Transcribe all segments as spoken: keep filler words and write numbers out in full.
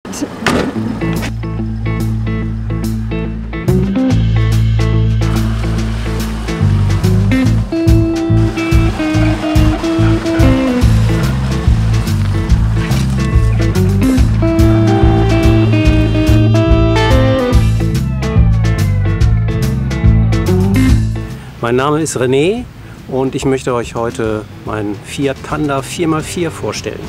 Mein Name ist René und ich möchte euch heute meinen Fiat Panda vier mal vier vorstellen.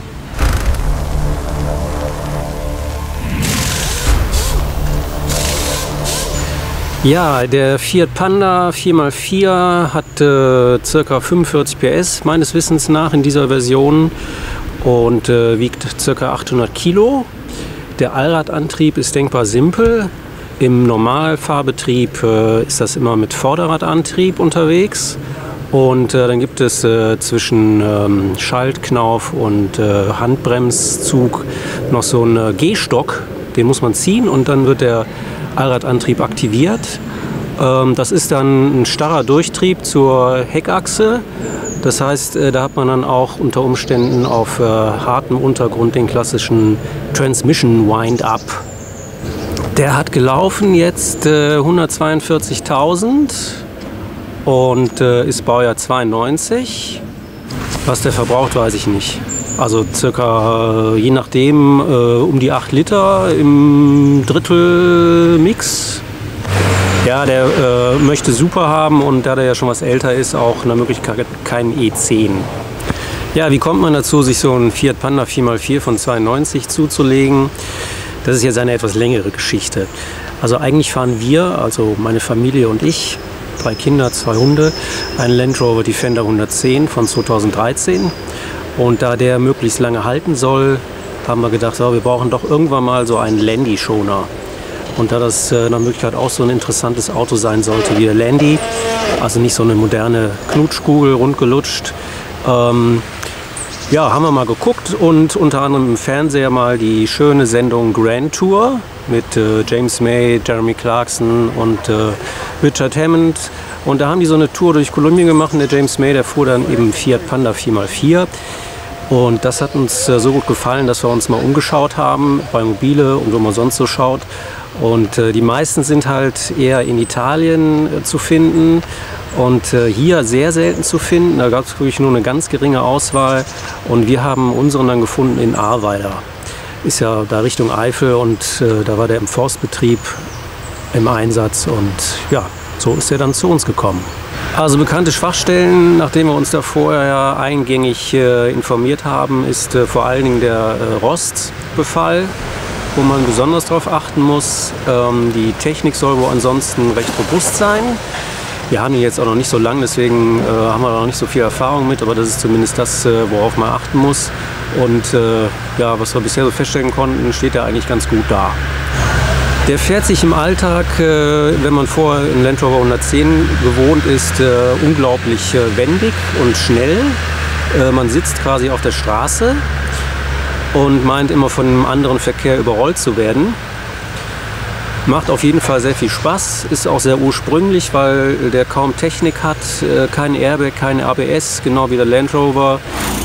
Ja, der Fiat Panda vier mal vier hat äh, ca. fünfundvierzig P S meines Wissens nach in dieser Version und äh, wiegt ca. achthundert Kilo. Der Allradantrieb ist denkbar simpel. Im Normalfahrbetrieb äh, ist das immer mit Vorderradantrieb unterwegs und äh, dann gibt es äh, zwischen ähm, Schaltknauf und äh, Handbremszug noch so einen äh, Gehstock, den muss man ziehen und dann wird der Allradantrieb aktiviert. Ähm, das ist dann ein starrer Durchtrieb zur Heckachse, das heißt, äh, da hat man dann auch unter Umständen auf äh, hartem Untergrund den klassischen Transmission Wind-Up. Der hat gelaufen jetzt äh, hundertzweiundvierzigtausend und äh, ist Baujahr zweiundneunzig. Was der verbraucht, weiß ich nicht. Also circa, äh, je nachdem, äh, um die acht Liter im Drittel-Mix. Ja, der äh, möchte Super haben und da der ja schon was älter ist, auch eine Möglichkeit kein E zehn. Ja, wie kommt man dazu, sich so einen Fiat Panda vier mal vier von zweiundneunzig zuzulegen? Das ist jetzt eine etwas längere Geschichte. Also eigentlich fahren wir, also meine Familie und ich, drei Kinder, zwei Hunde, einen Land Rover Defender hundertzehn von zweitausenddreizehn. Und da der möglichst lange halten soll, haben wir gedacht, so, wir brauchen doch irgendwann mal so einen Landy-Schoner. Und da das äh, nach Möglichkeit auch so ein interessantes Auto sein sollte wie der Landy, also nicht so eine moderne Knutschkugel, rundgelutscht, ähm, ja, haben wir mal geguckt und unter anderem im Fernseher mal die schöne Sendung Grand Tour mit äh, James May, Jeremy Clarkson und äh, Richard Hammond. Und da haben die so eine Tour durch Kolumbien gemacht und der James May, der fuhr dann eben Fiat Panda vier mal vier. Und das hat uns äh, so gut gefallen, dass wir uns mal umgeschaut haben bei Mobile und wo man sonst so schaut. Und äh, die meisten sind halt eher in Italien äh, zu finden. Und äh, hier sehr selten zu finden, da gab es wirklich nur eine ganz geringe Auswahl und wir haben unseren dann gefunden in Ahrweiler. Ist ja da Richtung Eifel und äh, da war der im Forstbetrieb im Einsatz und ja, so ist er dann zu uns gekommen. Also bekannte Schwachstellen, nachdem wir uns da vorher eingängig äh, informiert haben, ist äh, vor allen Dingen der äh, Rostbefall, wo man besonders darauf achten muss. Ähm, die Technik soll wohl ansonsten recht robust sein. Wir haben ihn jetzt auch noch nicht so lang, deswegen äh, haben wir noch nicht so viel Erfahrung mit, aber das ist zumindest das, äh, worauf man achten muss. Und äh, ja, was wir bisher so feststellen konnten, steht er eigentlich ganz gut da. Der fährt sich im Alltag, äh, wenn man vorher in Land Rover hundertzehn gewohnt ist, äh, unglaublich äh, wendig und schnell. Äh, man sitzt quasi auf der Straße und meint immer von einem anderen Verkehr überrollt zu werden. Macht auf jeden Fall sehr viel Spaß, ist auch sehr ursprünglich, weil der kaum Technik hat, kein Airbag, kein A B S, genau wie der Land Rover.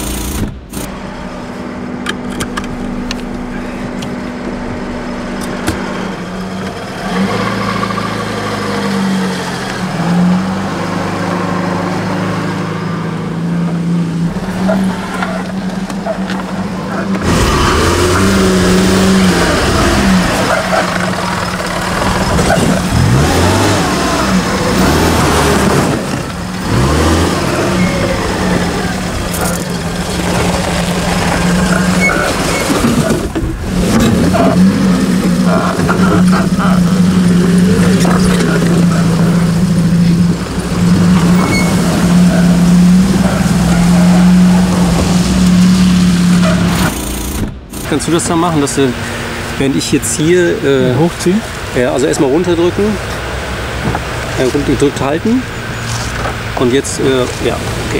Kannst du das dann machen, dass du, während ich jetzt hier äh, hochziehen? Ja, also erstmal runterdrücken, äh, runtergedrückt halten und jetzt, äh, ja, okay.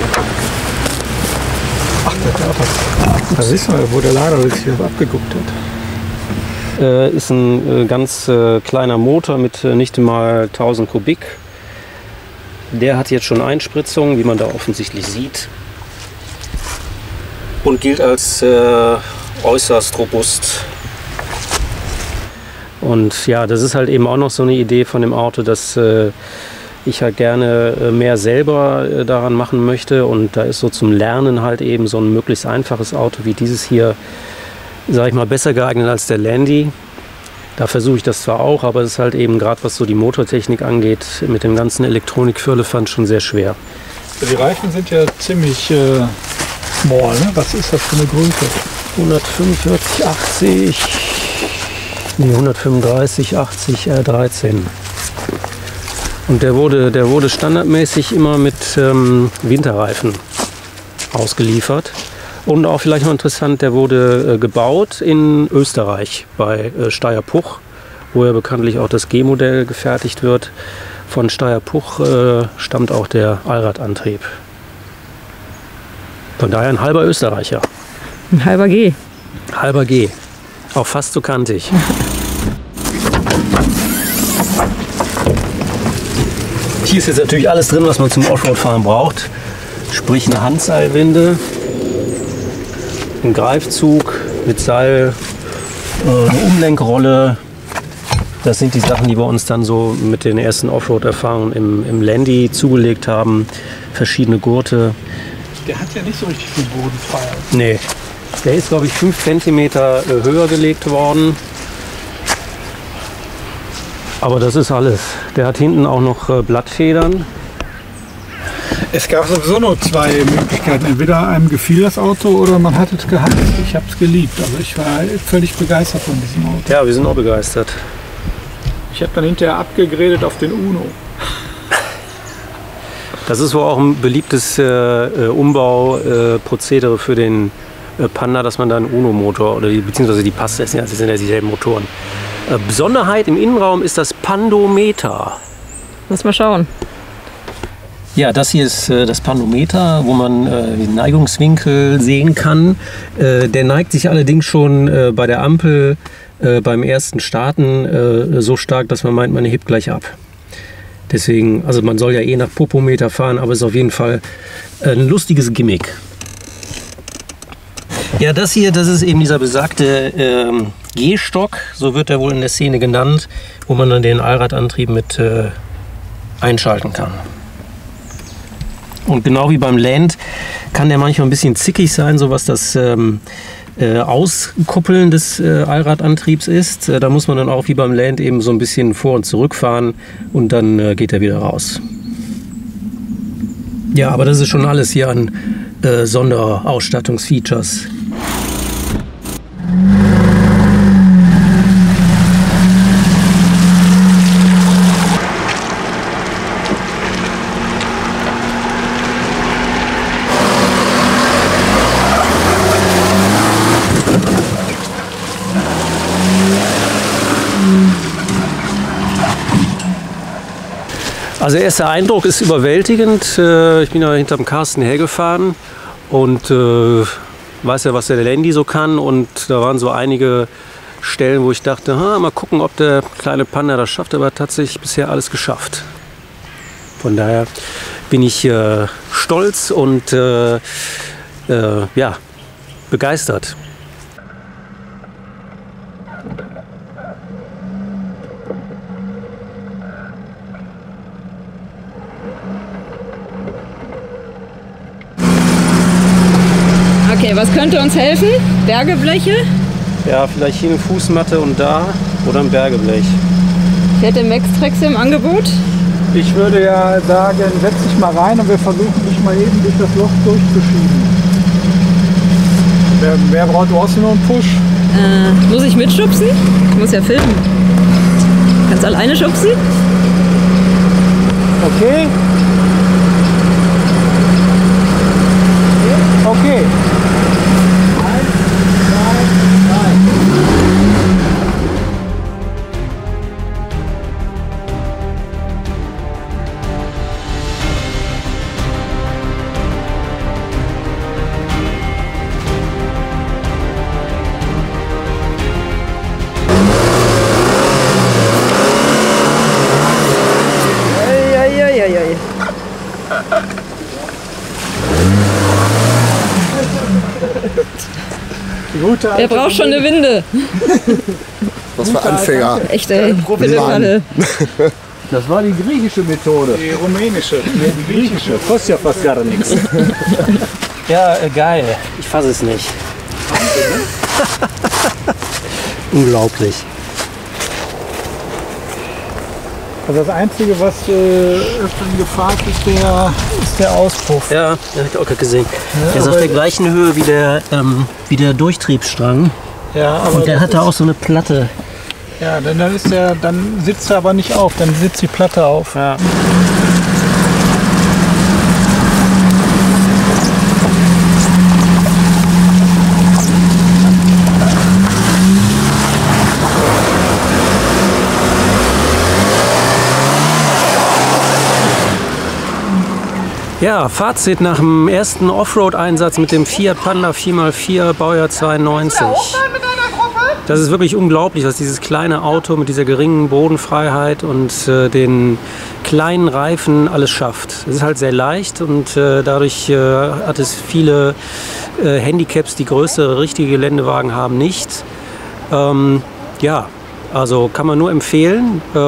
Ach, da siehst du mal, wo der Lader jetzt hier abgeguckt hat. Äh, ist ein äh, ganz äh, kleiner Motor mit äh, nicht mal tausend Kubik. Der hat jetzt schon Einspritzungen, wie man da offensichtlich sieht. Und gilt als äh, äußerst robust. Und ja, das ist halt eben auch noch so eine Idee von dem Auto, dass äh, ich halt gerne äh, mehr selber äh, daran machen möchte. Und da ist so zum Lernen halt eben so ein möglichst einfaches Auto wie dieses hier, sage ich mal, besser geeignet als der Landy. Da versuche ich das zwar auch, aber es ist halt eben gerade, was so die Motortechnik angeht, mit dem ganzen Elektronik-Firlefanz schon sehr schwer. Die Reifen sind ja ziemlich äh, small, ne? Was ist das für eine Größe? hundertfünfundvierzig, achtzig, nee, hundertfünfunddreißig, achtzig, R dreizehn. Und der wurde, der wurde standardmäßig immer mit ähm, Winterreifen ausgeliefert. Und auch vielleicht noch interessant, der wurde äh, gebaut in Österreich bei äh, Steyr-Puch, wo ja bekanntlich auch das G-Modell gefertigt wird. Von Steyr-Puch äh, stammt auch der Allradantrieb. Von daher ein halber Österreicher. Ein halber G. Halber G. Auch fast so kantig. Hier ist jetzt natürlich alles drin, was man zum Offroad-Fahren braucht. Sprich eine Handseilwinde, ein Greifzug mit Seil, eine Umlenkrolle. Das sind die Sachen, die wir uns dann so mit den ersten Offroad-Erfahrungen im, im Landy zugelegt haben. Verschiedene Gurte. Der hat ja nicht so richtig viel Bodenfreiheit. Nee, der ist, glaube ich, fünf Zentimeter höher gelegt worden. Aber das ist alles. Der hat hinten auch noch äh, Blattfedern. Es gab sowieso nur zwei Möglichkeiten. Entweder einem gefiel das Auto oder man hat es gehasst. Ich habe es geliebt. Also ich war völlig begeistert von diesem Auto. Ja, wir sind auch begeistert. Ich habe dann hinterher abgegradet auf den Uno. Das ist wohl auch ein beliebtes äh, Umbauprozedere äh, für den äh, Panda, dass man da einen Uno-Motor oder die, beziehungsweise die Pass, das sind ja dieselben Motoren. Äh, Besonderheit im Innenraum ist das Pandometer. Lass mal schauen. Ja, das hier ist äh, das Pandometer, wo man äh, den Neigungswinkel sehen kann. Äh, der neigt sich allerdings schon äh, bei der Ampel äh, beim ersten Starten äh, so stark, dass man meint, man hebt gleich ab. Deswegen, also man soll ja eh nach Popometer fahren, aber es ist auf jeden Fall ein lustiges Gimmick. Ja, das hier, das ist eben dieser besagte ähm, G-Stock, so wird er wohl in der Szene genannt, wo man dann den Allradantrieb mit äh, einschalten kann. Und genau wie beim Land kann der manchmal ein bisschen zickig sein, so was das ähm, äh, Auskuppeln des äh, Allradantriebs ist. Äh, da muss man dann auch wie beim Land eben so ein bisschen vor- und zurückfahren und dann äh, geht er wieder raus. Ja, aber das ist schon alles hier an äh, Sonderausstattungsfeatures. Also erster Eindruck ist überwältigend. Ich bin ja hinterm Carsten hergefahren und äh, weiß ja, was der Landy so kann. Und da waren so einige Stellen, wo ich dachte, ha, mal gucken, ob der kleine Panda das schafft. Aber er hat tatsächlich bisher alles geschafft. Von daher bin ich äh, stolz und äh, äh, ja, begeistert. Okay, was könnte uns helfen? Bergebleche? Ja, vielleicht hier eine Fußmatte und da oder ein Bergeblech. Fährt der Max-Trex im Angebot? Ich würde ja sagen, setz dich mal rein und wir versuchen dich mal eben durch das Loch durchzuschieben. Wer, wer braucht, du hast nur einen Push? Äh, muss ich mitschubsen? Ich muss ja filmen. Kannst du alleine schubsen? Okay. Okay. Eins, zwei, drei. Eieieiei. Die gute Wer braucht schon eine Winde? Was für Anfänger. Echt, ey. Philipp alle. Das war die griechische Methode. Die rumänische. Die griechische. Kostet ja fast gar nichts. Ja, äh, geil. Ich fasse es nicht. Unglaublich. Also das Einzige, was äh, öfter in Gefahr ist, ist der, ist der Auspuff. Ja, das habe ich auch gerade gesehen. Ja, der ist auf aber- der gleichen Höhe wie der, ähm, wie der Durchtriebsstrang. Ja, aber Und der das hatte ist, auch so eine Platte. Ja, dann, dann, ist der, dann sitzt er aber nicht auf, dann sitzt die Platte auf. Ja. Ja, Fazit nach dem ersten Offroad-Einsatz mit dem Fiat Panda vier mal vier Baujahr zweiundneunzig. Das ist wirklich unglaublich, was dieses kleine Auto mit dieser geringen Bodenfreiheit und äh, den kleinen Reifen alles schafft. Es ist halt sehr leicht und äh, dadurch äh, hat es viele äh, Handicaps, die größere, richtige Geländewagen haben, nicht. Ähm, ja, also kann man nur empfehlen. Äh,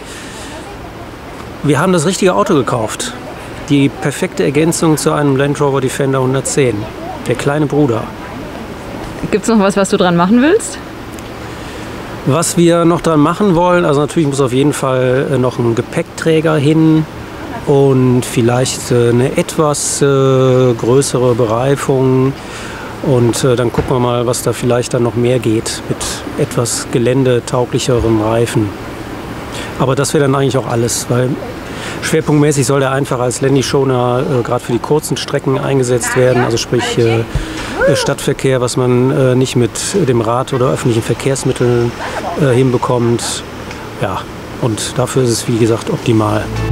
wir haben das richtige Auto gekauft. Die perfekte Ergänzung zu einem Land Rover Defender hundertzehn. Der kleine Bruder. Gibt es noch was, was du dran machen willst? Was wir noch dran machen wollen, also natürlich muss auf jeden Fall äh, noch ein Gepäckträger hin und vielleicht äh, eine etwas äh, größere Bereifung. Und äh, dann gucken wir mal, was da vielleicht dann noch mehr geht mit etwas geländetauglicherem Reifen. Aber das wäre dann eigentlich auch alles, weil schwerpunktmäßig soll der einfach als Landy-Schoner äh, gerade für die kurzen Strecken eingesetzt werden, also sprich äh, Stadtverkehr, was man äh, nicht mit dem Rad oder öffentlichen Verkehrsmitteln äh, hinbekommt. Ja, und dafür ist es wie gesagt optimal.